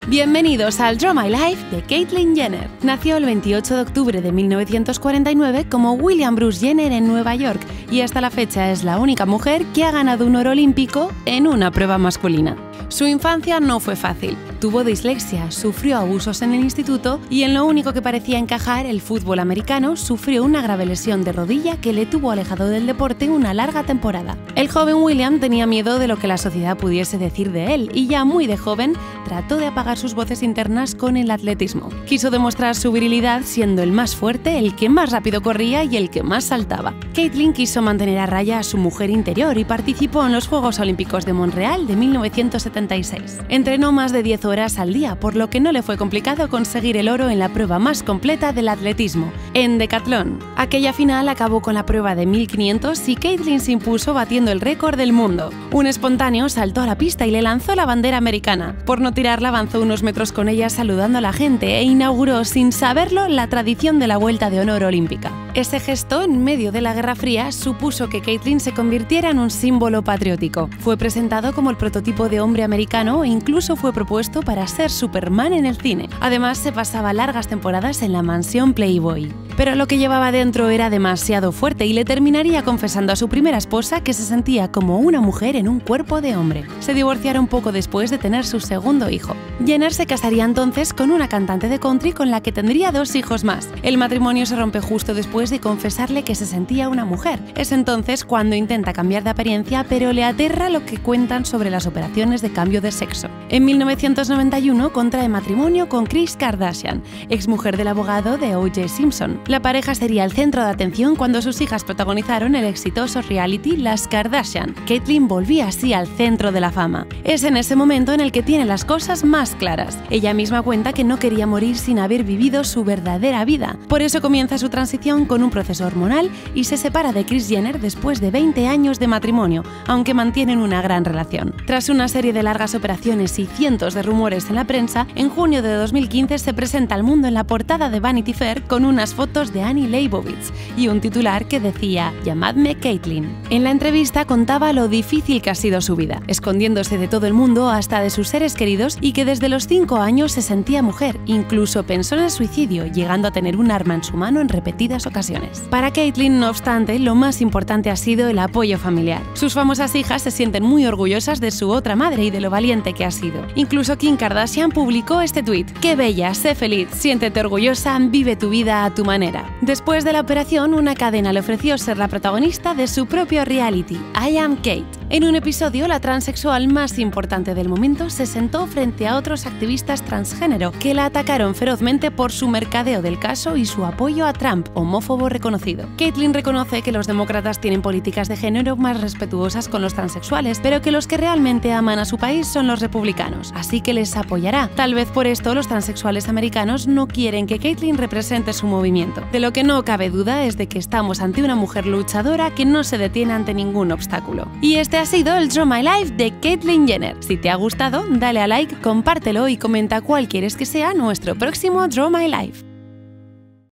Bienvenidos al Draw My Life de Caitlyn Jenner. Nació el 28 de octubre de 1949 como William Bruce Jenner en Nueva York y hasta la fecha es la única mujer que ha ganado un oro olímpico en una prueba masculina. Su infancia no fue fácil. Tuvo dislexia, sufrió abusos en el instituto y en lo único que parecía encajar, el fútbol americano, sufrió una grave lesión de rodilla que le tuvo alejado del deporte una larga temporada. El joven William tenía miedo de lo que la sociedad pudiese decir de él y ya muy de joven trató de apagar sus voces internas con el atletismo. Quiso demostrar su virilidad siendo el más fuerte, el que más rápido corría y el que más saltaba. Caitlyn quiso mantener a raya a su mujer interior y participó en los Juegos Olímpicos de Montreal de 1976. Entrenó más de 10 horas al día, por lo que no le fue complicado conseguir el oro en la prueba más completa del atletismo, en decatlón. Aquella final acabó con la prueba de 1500 y Caitlyn se impuso batiendo el récord del mundo. Un espontáneo saltó a la pista y le lanzó la bandera americana. Por no tirarla avanzó unos metros con ella saludando a la gente e inauguró sin saberlo la tradición de la vuelta de honor olímpica. Ese gesto, en medio de la Guerra Fría, supuso que Caitlyn se convirtiera en un símbolo patriótico. Fue presentado como el prototipo de hombre americano e incluso fue propuesto para ser Superman en el cine. Además, se pasaba largas temporadas en la mansión Playboy. Pero lo que llevaba dentro era demasiado fuerte y le terminaría confesando a su primera esposa que se sentía como una mujer en un cuerpo de hombre. Se divorciaron poco después de tener su segundo hijo. Jenner se casaría entonces con una cantante de country con la que tendría 2 hijos más. El matrimonio se rompe justo después de confesarle que se sentía una mujer. Es entonces cuando intenta cambiar de apariencia, pero le aterra lo que cuentan sobre las operaciones de cambio de sexo. En 1991 contrae matrimonio con Kris Kardashian, exmujer del abogado de O.J. Simpson. La pareja sería el centro de atención cuando sus hijas protagonizaron el exitoso reality Las Kardashian. Caitlyn volvía así al centro de la fama. Es en ese momento en el que tiene las cosas más claras. Ella misma cuenta que no quería morir sin haber vivido su verdadera vida. Por eso comienza su transición con un proceso hormonal y se separa de Kris Jenner después de 20 años de matrimonio, aunque mantienen una gran relación. Tras una serie de largas operaciones y cientos de rumores en la prensa, en junio de 2015 se presenta al mundo en la portada de Vanity Fair con unas fotos de Annie Leibovitz y un titular que decía «Llamadme Caitlyn». En la entrevista contaba lo difícil que ha sido su vida, escondiéndose de todo el mundo hasta de sus seres queridos y que desde los 5 años se sentía mujer, incluso pensó en el suicidio, llegando a tener un arma en su mano en repetidas ocasiones. Para Caitlyn, no obstante, lo más importante ha sido el apoyo familiar. Sus famosas hijas se sienten muy orgullosas de su otra madre y de lo valiente que ha sido. Incluso Kim Kardashian publicó este tuit: «Qué bella, sé feliz, siéntete orgullosa, vive tu vida a tu manera». Después de la operación, una cadena le ofreció ser la protagonista de su propio reality, I Am Kate. En un episodio, la transexual más importante del momento se sentó frente a otros activistas transgénero que la atacaron ferozmente por su mercadeo del caso y su apoyo a Trump, homófobo reconocido. Caitlyn reconoce que los demócratas tienen políticas de género más respetuosas con los transexuales, pero que los que realmente aman a su país son los republicanos, así que les apoyará. Tal vez por esto los transexuales americanos no quieren que Caitlyn represente su movimiento. De lo que no cabe duda es de que estamos ante una mujer luchadora que no se detiene ante ningún obstáculo. Y este ha sido el Draw My Life de Caitlyn Jenner. Si te ha gustado, dale a like, compártelo y comenta cuál quieres que sea nuestro próximo Draw My Life.